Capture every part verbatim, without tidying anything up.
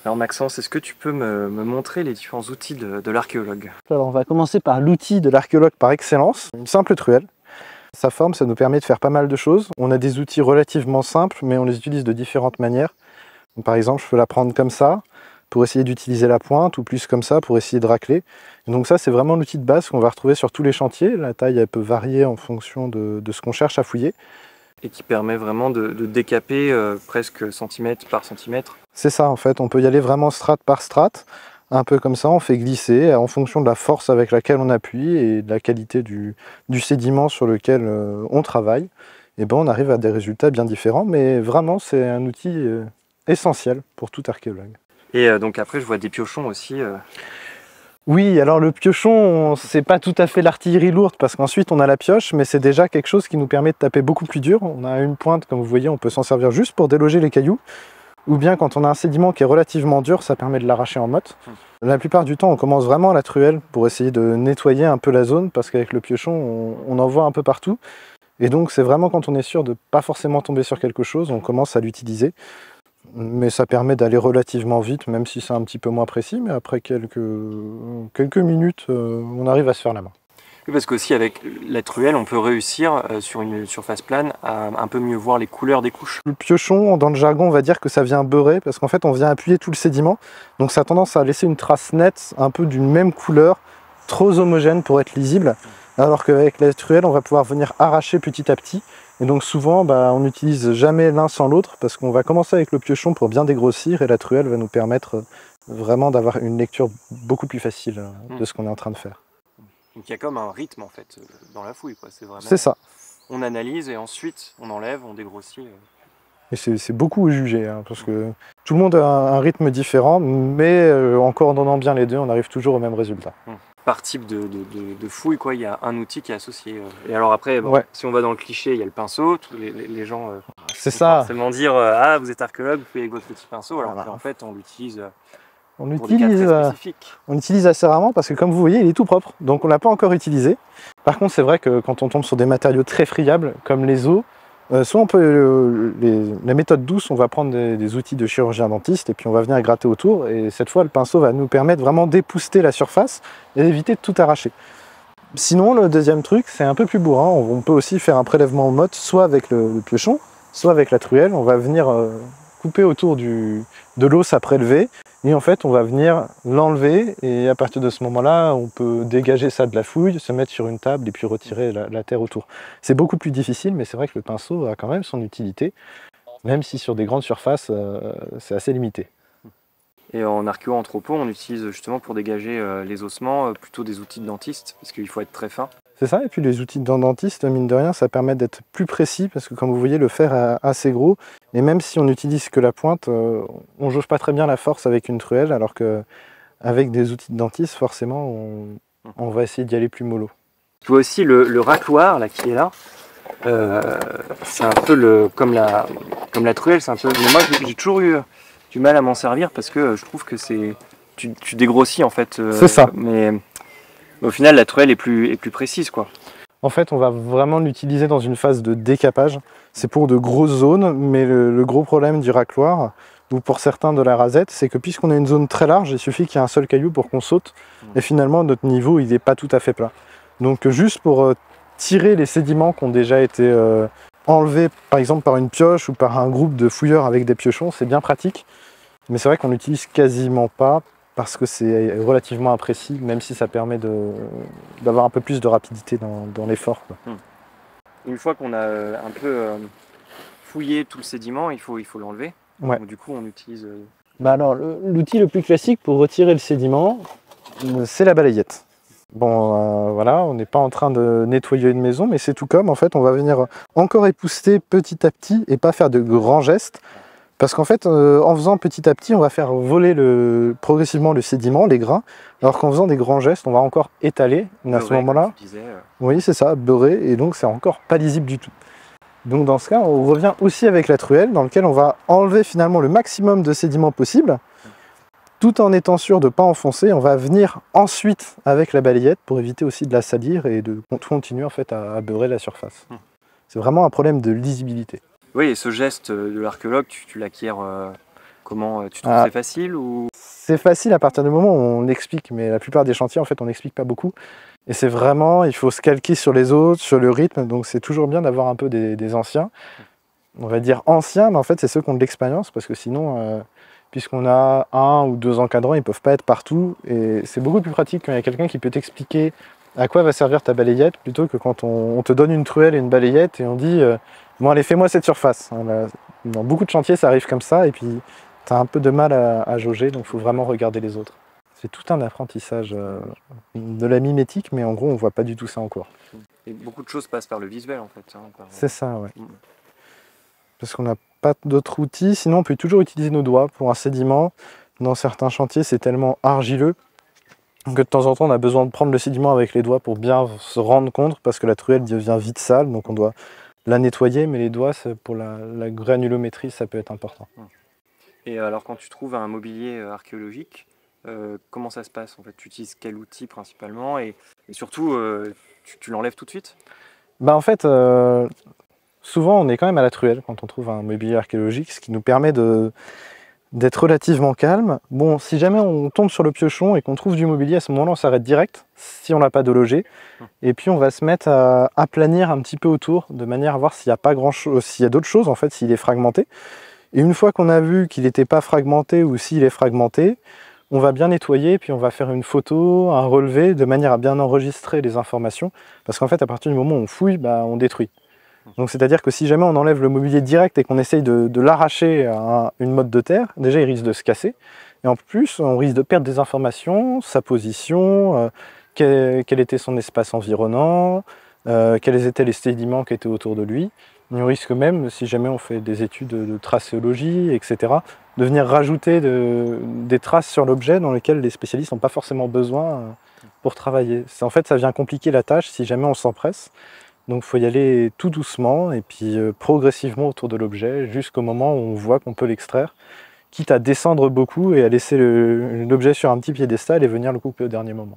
Alors Maxence, est-ce que tu peux me, me montrer les différents outils de, de l'archéologue? Alors on va commencer par l'outil de l'archéologue par excellence, une simple truelle. Sa forme, ça nous permet de faire pas mal de choses. On a des outils relativement simples, mais on les utilise de différentes manières. Donc, par exemple, je peux la prendre comme ça, pour essayer d'utiliser la pointe, ou plus comme ça, pour essayer de racler. Et donc ça, c'est vraiment l'outil de base qu'on va retrouver sur tous les chantiers. La taille, elle peut varier en fonction de, de ce qu'on cherche à fouiller. Et qui permet vraiment de, de décaper euh, presque centimètre par centimètre. C'est ça, en fait, on peut y aller vraiment strate par strate, un peu comme ça, on fait glisser en fonction de la force avec laquelle on appuie et de la qualité du, du sédiment sur lequel euh, on travaille. Et ben on arrive à des résultats bien différents, mais vraiment c'est un outil euh, essentiel pour tout archéologue. Et euh, donc après je vois des piochons aussi. Euh... Oui, alors le piochon, c'est pas tout à fait l'artillerie lourde parce qu'ensuite on a la pioche, mais c'est déjà quelque chose qui nous permet de taper beaucoup plus dur. On a une pointe, comme vous voyez, on peut s'en servir juste pour déloger les cailloux. Ou bien quand on a un sédiment qui est relativement dur, ça permet de l'arracher en motte. La plupart du temps, on commence vraiment à la truelle pour essayer de nettoyer un peu la zone, parce qu'avec le piochon, on, on en voit un peu partout. Et donc c'est vraiment quand on est sûr de pas forcément tomber sur quelque chose, on commence à l'utiliser. Mais ça permet d'aller relativement vite, même si c'est un petit peu moins précis, mais après quelques, quelques minutes, euh, on arrive à se faire la main. Oui, parce qu'aussi avec la truelle, on peut réussir euh, sur une surface plane à un peu mieux voir les couleurs des couches. Le piochon, dans le jargon, on va dire que ça vient beurrer, parce qu'en fait on vient appuyer tout le sédiment, donc ça a tendance à laisser une trace nette, un peu d'une même couleur, trop homogène pour être lisible, alors qu'avec la truelle, on va pouvoir venir arracher petit à petit. Et donc souvent, bah, on n'utilise jamais l'un sans l'autre, parce qu'on va commencer avec le piochon pour bien dégrossir, et la truelle va nous permettre vraiment d'avoir une lecture beaucoup plus facile de ce qu'on est en train de faire. Donc il y a comme un rythme en fait dans la fouille, quoi. C'est vraiment... C'est ça. On analyse et ensuite on enlève, on dégrossit. Et c'est beaucoup jugé, hein, parce que tout le monde a un, un rythme différent, mais euh, en coordonnant bien les deux, on arrive toujours au même résultat. Hum. Par type de, de, de, de fouille, quoi, il y a un outil qui est associé. Et alors après, bon, ouais. si on va dans le cliché, il y a le pinceau. Tous les, les, les gens euh, c'est ça. Forcément dire euh, ah vous êtes archéologue, vous fouillez avec votre petit pinceau, alors voilà. qu'en fait on l'utilise euh, on pour utilise, des cas très spécifiques. On utilise assez rarement parce que comme vous voyez, il est tout propre, donc on ne l'a pas encore utilisé. Par contre, c'est vrai que quand on tombe sur des matériaux très friables, comme les os, euh, soit on peut, euh, les, la méthode douce, on va prendre des, des outils de chirurgien dentiste et puis on va venir gratter autour, et cette fois le pinceau va nous permettre vraiment d'épouster la surface et d'éviter de tout arracher. Sinon, le deuxième truc, c'est un peu plus bourrin, on peut aussi faire un prélèvement en motte, soit avec le, le piochon, soit avec la truelle. On va venir euh, couper autour du, de l'os à prélever, et en fait on va venir l'enlever, et à partir de ce moment-là, on peut dégager ça de la fouille, se mettre sur une table et puis retirer la, la terre autour. C'est beaucoup plus difficile, mais c'est vrai que le pinceau a quand même son utilité, même si sur des grandes surfaces, euh, c'est assez limité. Et en archéo-anthropo, on utilise justement pour dégager euh, les ossements euh, plutôt des outils de dentiste, parce qu'il faut être très fin. C'est ça, et puis les outils de dentiste, mine de rien, ça permet d'être plus précis, parce que comme vous voyez, le fer est assez gros, et même si on n'utilise que la pointe, euh, on ne jauge pas très bien la force avec une truelle, alors qu'avec des outils de dentiste, forcément, on, on va essayer d'y aller plus mollo. Tu vois aussi le, le racloir là, qui est là, euh, c'est un peu le, comme, la, comme la truelle, c'est un peu... Mais moi j'ai toujours eu du mal à m'en servir, parce que je trouve que c'est... Tu, tu dégrossis en fait. Euh, c'est ça. Mais... Au final, la truelle est plus, est plus précise, quoi. En fait, on va vraiment l'utiliser dans une phase de décapage. C'est pour de grosses zones, mais le, le gros problème du racloir, ou pour certains de la rasette, c'est que puisqu'on a une zone très large, il suffit qu'il y ait un seul caillou pour qu'on saute, mmh. et finalement, notre niveau, il n'est pas tout à fait plat. Donc, juste pour euh, tirer les sédiments qui ont déjà été euh, enlevés, par exemple par une pioche ou par un groupe de fouilleurs avec des piochons, c'est bien pratique. Mais c'est vrai qu'on l'utilise quasiment pas, parce que c'est relativement imprécis, même si ça permet d'avoir un peu plus de rapidité dans, dans l'effort. Une fois qu'on a euh, un peu euh, fouillé tout le sédiment, il faut il faut l'enlever. Ouais. Du coup, on utilise... Euh... Bah alors, l'outil le, le plus classique pour retirer le sédiment, c'est la balayette. Bon, euh, voilà, on n'est pas en train de nettoyer une maison, mais c'est tout comme, en fait, on va venir encore épousseter petit à petit et pas faire de grands gestes. Parce qu'en fait, euh, en faisant petit à petit, on va faire voler le, progressivement le sédiment, les grains, alors qu'en faisant des grands gestes, on va encore étaler. Et à ce moment-là, euh... oui, c'est ça, beurrer, et donc c'est encore pas lisible du tout. Donc dans ce cas, on revient aussi avec la truelle, dans lequel on va enlever finalement le maximum de sédiment possible, tout en étant sûr de ne pas enfoncer. On va venir ensuite avec la balayette pour éviter aussi de la salir et de continuer en fait à, à beurrer la surface. Hum. C'est vraiment un problème de lisibilité. Oui, et ce geste de l'archéologue, tu, tu l'acquiers euh, comment tu trouves Ah. c'est facile ou... C'est facile à partir du moment où on explique, mais la plupart des chantiers, en fait, on n'explique pas beaucoup. Et c'est vraiment, il faut se calquer sur les autres, sur le rythme, donc c'est toujours bien d'avoir un peu des, des anciens. On va dire anciens, mais en fait, c'est ceux qui ont de l'expérience, parce que sinon, euh, puisqu'on a un ou deux encadrants, ils ne peuvent pas être partout. Et c'est beaucoup plus pratique quand il y a quelqu'un qui peut t'expliquer à quoi va servir ta balayette, plutôt que quand on, on te donne une truelle et une balayette et on dit euh, « Bon, allez, fais-moi cette surface ». Dans beaucoup de chantiers, ça arrive comme ça, et puis tu as un peu de mal à, à jauger, donc il faut vraiment regarder les autres. C'est tout un apprentissage euh, de la mimétique, mais en gros, on ne voit pas du tout ça en cours. Et beaucoup de choses passent par le visuel, en fait. Hein, par... C'est ça, ouais. Mmh. Parce qu'on n'a pas d'autres outils, sinon on peut toujours utiliser nos doigts pour un sédiment. Dans certains chantiers, c'est tellement argileux que de temps en temps, on a besoin de prendre le sédiment avec les doigts pour bien se rendre compte, parce que la truelle devient vite sale, donc on doit la nettoyer, mais les doigts, pour la, la granulométrie, ça peut être important. Et alors, quand tu trouves un mobilier archéologique, euh, comment ça se passe en fait? Tu utilises quel outil principalement, et, et surtout, euh, tu, tu l'enlèves tout de suite? Bah en fait, euh, souvent, on est quand même à la truelle quand on trouve un mobilier archéologique, ce qui nous permet de... d'être relativement calme. Bon, si jamais on tombe sur le piochon et qu'on trouve du mobilier, à ce moment-là, on s'arrête direct, si on l'a pas délogé. Et puis, on va se mettre à aplanir un petit peu autour, de manière à voir s'il y a pas grand-chose, s'il y a d'autres choses, en fait, s'il est fragmenté. Et une fois qu'on a vu qu'il n'était pas fragmenté ou s'il est fragmenté, on va bien nettoyer, puis on va faire une photo, un relevé, de manière à bien enregistrer les informations. Parce qu'en fait, à partir du moment où on fouille, bah, on détruit. Donc c'est-à-dire que si jamais on enlève le mobilier direct et qu'on essaye de, de l'arracher à une motte de terre, déjà il risque de se casser. Et en plus, on risque de perdre des informations, sa position, euh, quel, quel était son espace environnant, euh, quels étaient les sédiments qui étaient autour de lui. Et on risque même, si jamais on fait des études de, de tracéologie, et cetera, de venir rajouter de, des traces sur l'objet dans lesquelles les spécialistes n'ont pas forcément besoin pour travailler. En fait, ça vient compliquer la tâche si jamais on s'empresse. Donc il faut y aller tout doucement et puis euh, progressivement autour de l'objet jusqu'au moment où on voit qu'on peut l'extraire, quitte à descendre beaucoup et à laisser l'objet sur un petit piédestal et venir le couper au dernier moment.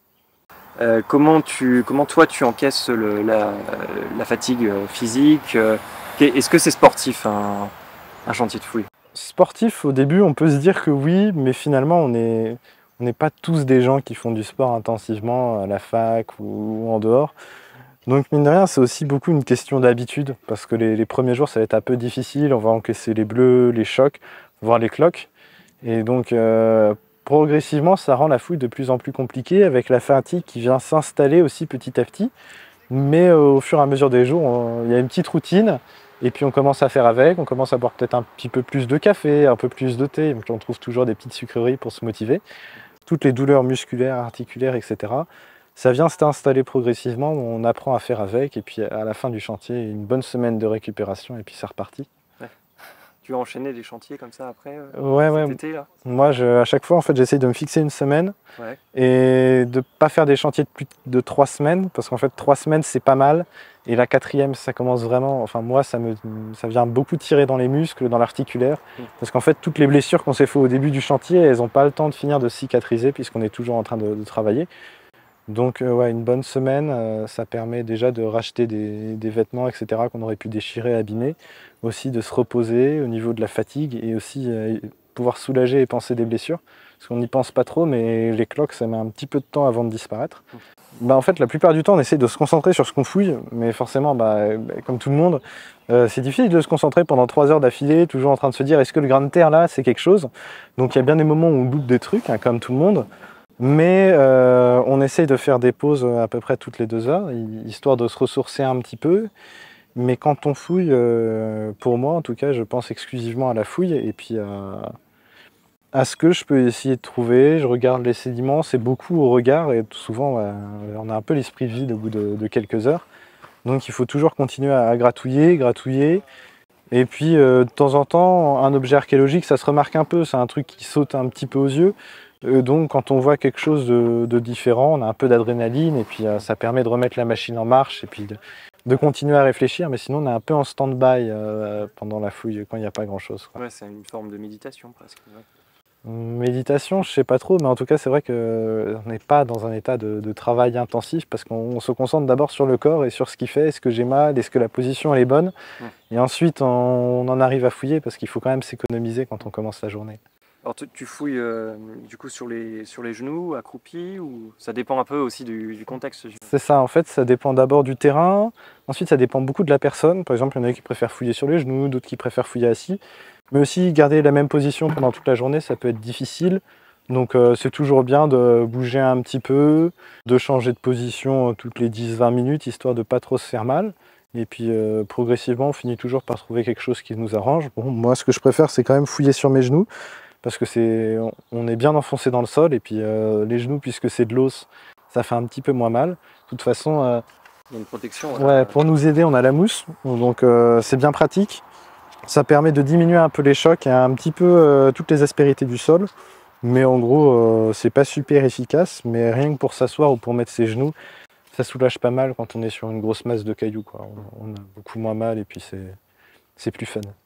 Euh, comment, tu, comment toi tu encaisses le, la, la fatigue physique? Est-ce que c'est sportif un, un chantier de fouille? Sportif, au début on peut se dire que oui, mais finalement on n'est on n'est pas tous des gens qui font du sport intensivement à la fac ou, ou en dehors. Donc mine de rien, c'est aussi beaucoup une question d'habitude, parce que les, les premiers jours ça va être un peu difficile, on va encaisser les bleus, les chocs, voire les cloques. Et donc euh, progressivement ça rend la fouille de plus en plus compliquée, avec la fatigue qui vient s'installer aussi petit à petit. Mais euh, au fur et à mesure des jours, on, il y a une petite routine, et puis on commence à faire avec, on commence à boire peut-être un petit peu plus de café, un peu plus de thé, donc on trouve toujours des petites sucreries pour se motiver. Toutes les douleurs musculaires, articulaires, et cetera. Ça vient s'installer progressivement, on apprend à faire avec, et puis à la fin du chantier, une bonne semaine de récupération, et puis c'est reparti. Ouais. Tu as enchaîné des chantiers comme ça après euh, ouais, cet ouais. été, là? Moi, je, à chaque fois, en fait, j'essaye de me fixer une semaine, ouais. et de ne pas faire des chantiers de plus de trois semaines, parce qu'en fait, trois semaines, c'est pas mal, et la quatrième, ça commence vraiment, enfin moi, ça, me, ça vient beaucoup tirer dans les muscles, dans l'articulaire, mmh. parce qu'en fait, toutes les blessures qu'on s'est fait au début du chantier, elles n'ont pas le temps de finir de cicatriser, puisqu'on est toujours en train de, de travailler. Donc euh, ouais, une bonne semaine, euh, ça permet déjà de racheter des, des vêtements, et cetera, qu'on aurait pu déchirer, abîmer, aussi de se reposer au niveau de la fatigue, et aussi euh, pouvoir soulager et penser des blessures, parce qu'on n'y pense pas trop, mais les cloques, ça met un petit peu de temps avant de disparaître. Bah, en fait, la plupart du temps, on essaie de se concentrer sur ce qu'on fouille, mais forcément, bah, comme tout le monde, euh, c'est difficile de se concentrer pendant trois heures d'affilée, toujours en train de se dire, est-ce que le grain de terre là, c'est quelque chose? Donc il y a bien des moments où on loupe des trucs, hein, comme tout le monde. Mais euh, on essaye de faire des pauses à peu près toutes les deux heures, histoire de se ressourcer un petit peu. Mais quand on fouille, euh, pour moi en tout cas, je pense exclusivement à la fouille et puis à, à ce que je peux essayer de trouver. Je regarde les sédiments, c'est beaucoup au regard et souvent bah, on a un peu l'esprit vide au bout de, de quelques heures. Donc il faut toujours continuer à, à gratouiller, gratouiller. Et puis euh, de temps en temps, un objet archéologique, ça se remarque un peu, c'est un truc qui saute un petit peu aux yeux. Euh, donc quand on voit quelque chose de, de différent, on a un peu d'adrénaline et puis euh, ça permet de remettre la machine en marche et puis de, de continuer à réfléchir, mais sinon on est un peu en stand-by euh, pendant la fouille quand il n'y a pas grand-chose. Ouais, c'est une forme de méditation presque. Ouais. Méditation, je sais pas trop, mais en tout cas, c'est vrai qu'on n'est pas dans un état de, de travail intensif parce qu'on se concentre d'abord sur le corps et sur ce qu'il fait, est-ce que j'ai mal, est-ce que la position elle est bonne, Ouais. et ensuite on, on en arrive à fouiller parce qu'il faut quand même s'économiser quand on commence la journée. Alors tu, tu fouilles euh, du coup sur les, sur les genoux, accroupi, ou ça dépend un peu aussi du, du contexte? j'imagine. C'est ça, en fait, ça dépend d'abord du terrain, ensuite ça dépend beaucoup de la personne. Par exemple, il y en a qui préfèrent fouiller sur les genoux, d'autres qui préfèrent fouiller assis. Mais aussi, garder la même position pendant toute la journée, ça peut être difficile. Donc euh, c'est toujours bien de bouger un petit peu, de changer de position euh, toutes les dix vingt minutes, histoire de pas trop se faire mal. Et puis euh, progressivement, on finit toujours par trouver quelque chose qui nous arrange. Bon, moi, ce que je préfère, c'est quand même fouiller sur mes genoux, parce que c'est, on est bien enfoncé dans le sol, et puis euh, les genoux, puisque c'est de l'os, ça fait un petit peu moins mal. De toute façon, euh, Il y a une protection. ouais, euh, pour nous aider, on a la mousse, donc euh, c'est bien pratique. Ça permet de diminuer un peu les chocs et un petit peu euh, toutes les aspérités du sol. Mais en gros, euh, c'est pas super efficace, mais rien que pour s'asseoir ou pour mettre ses genoux, ça soulage pas mal quand on est sur une grosse masse de cailloux, quoi. On, on a beaucoup moins mal et puis c'est c'est plus fun.